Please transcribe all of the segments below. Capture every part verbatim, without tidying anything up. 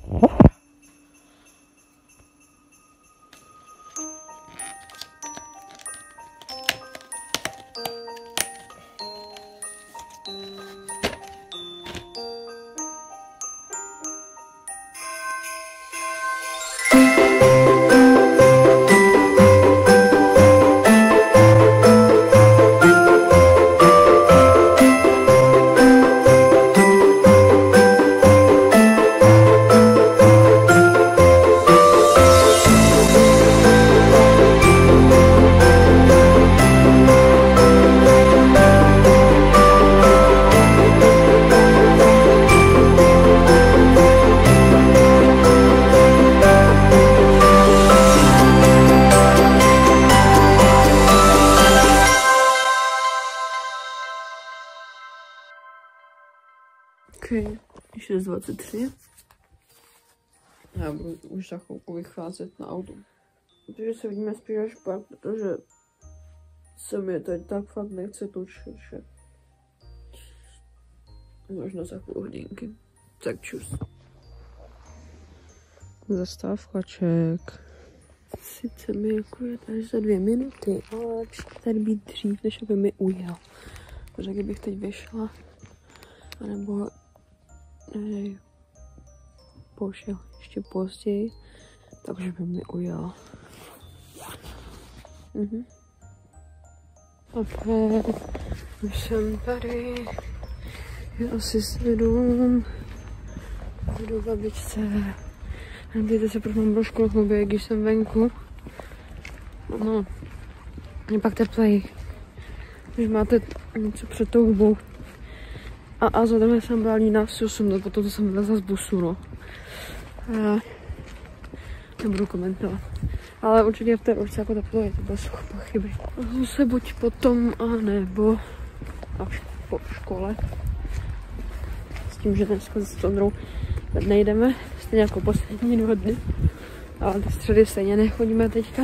Okay, šest dvacet tři. Já budu už za chvilku vycházet na auto. Protože se vidíme spíš až pak, protože se mi teď tak fakt nechce točit, že možná za půl hodinky. Tak čus. Zastávkaček. Sice mi jako je tady za dvě minuty, ale lepší tady být dřív, než aby mi ujel. Protože kdybych teď vyšla, anebo ne, pošel ještě později, takže by mi ujel. Mhm. Ok, už jsem tady. Je asi sedm. Jdu v babičce. Dejte se, proč mám brožku na hubě, když jsem venku. No, je pak teplej. Když máte něco před tou hubou. A, a za druhé jsem byla líná si osm, potom jsem vylezla z busu, no. A nebudu komentovat. Ale určitě v té ročce jako teplo je, to bez pochyby. A zase buď potom, a nebo až po škole. S tím, že dneska s Tondrou nejdeme, stejně jako poslední dva dny. Ale ty středy stejně nechodíme teďka.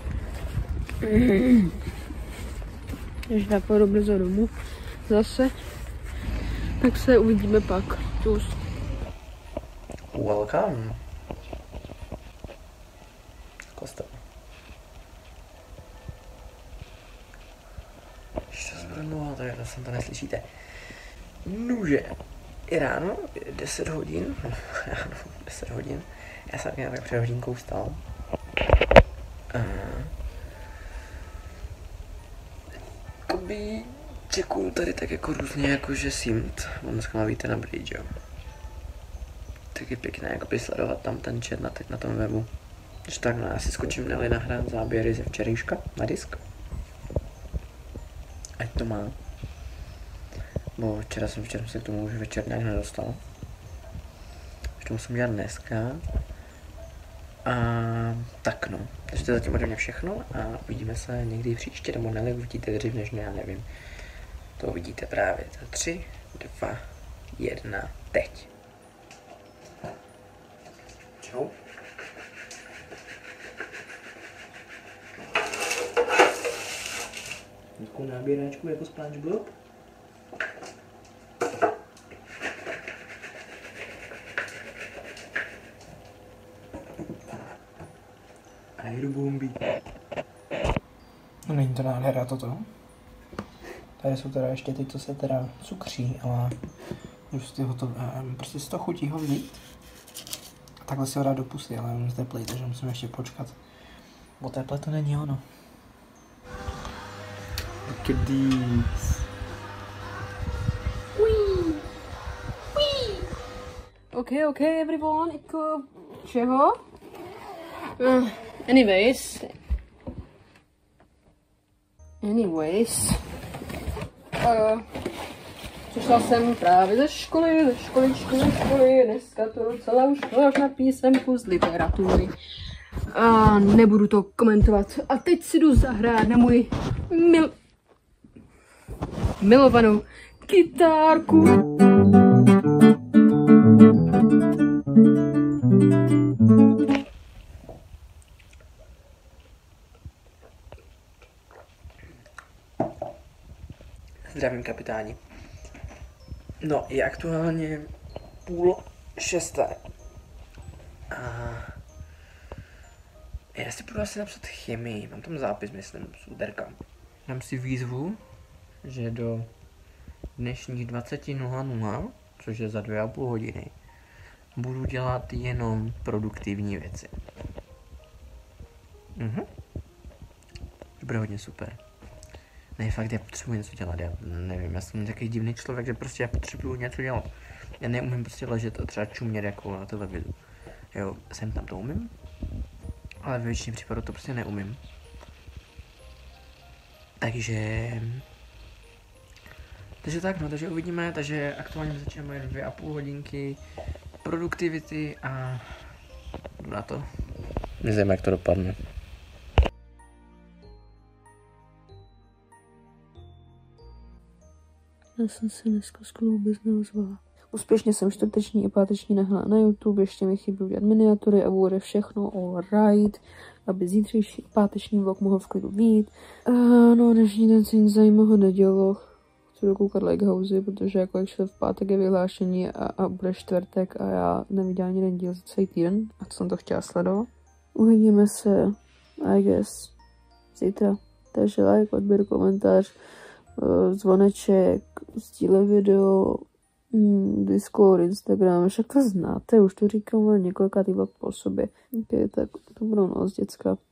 Když já pojedu brzo domů zase, tak se uvidíme pak. Čus. Welcome. Kostel. Ještě to zbrnu, takže to jsem to neslyšíte. Nuže. Je ráno, deset hodin. Ráno, deset hodin. Já jsem nějak před hodinkou vstal. Jakoby čekuju tady tak jako různě jakože simt. On dneska má víte na bridge, jo. Tak je pěkné jakoby sledovat tam ten chat na teď na tom webu. Když tak, no já si skočím Nelly nahrát záběry ze včerejška na disk. Ať to má. Bo včera jsem, včera se k tomu už večer nějak nedostal. Už to musím dělat dneska. A tak no. Takže to je zatím ode mě všechno a uvidíme se někdy příště, nebo Nelly uvidíte dřív než mě, já nevím. To uvidíte právě za tři, dva, jedna, teď. Čau. Takovou nábíračku jako SpongeBob. A jdu bomby. No není to nádhera toto. Tady jsou teda ještě ty, co se teda cukří, ale už ty hotové, prostě z toho chutí ho vzít. Takhle si ho dát do pusy, ale on je teplý, takže musím ještě počkat. Bo teple to není ono. Look at these. Wee. Wee. Okay, okay, everyone. Jako čeho? Uh, anyways. Anyways. Uh, přišla jsem právě ze školy, ze školičky, ze školy. Dneska to docela už máš na písemku z literatury. A nebudu to komentovat. A teď si jdu zahrát na můj mil... milovanou kytárku. Zdravím kapitáni. No, je aktuálně půl šesté. A já si budu asi napsat chemii, mám tam zápis, myslím, z úterka. Dám si výzvu, že do dnešních dvacet nula nula, což je za dvě a půl hodiny, budu dělat jenom produktivní věci. Mhm. To bude hodně super. Ne, fakt, já potřebuji něco dělat, já nevím, já jsem takový divný člověk, že prostě já potřebuji něco dělat. Já neumím prostě ležet a třeba čumět jako na televizi. Jo, jsem tam to umím, ale ve většině případů to prostě neumím. Takže... Takže tak, no, takže uvidíme, takže aktuálně začínáme dvě a půl hodinky produktivity a jdu na to. Nezvím, jak to dopadne. Já jsem se dneska sklouběz neozvala. Úspěšně jsem čtvrteční i páteční nahla na YouTube, ještě mi chybí udělat miniatury a bude všechno all right, aby zítřejší páteční vlog mohl v klidu být. A no, dnešní den se nic zajímavého nedělo. Chci dokoukat Lighthouse, protože jako jak šel v pátek je vyhlášení a, a bude čtvrtek a já neviděla ani jeden díl za celý týden a co jsem to chtěla sledovat. Uvidíme se, I guess, zítra. Takže like, odběr, komentář, zvoneček, sdílej video, Discord, Instagram, však to znáte, už to říkám ale několikrát vlog po sobě. Okay, tak dobrou noc, děcka.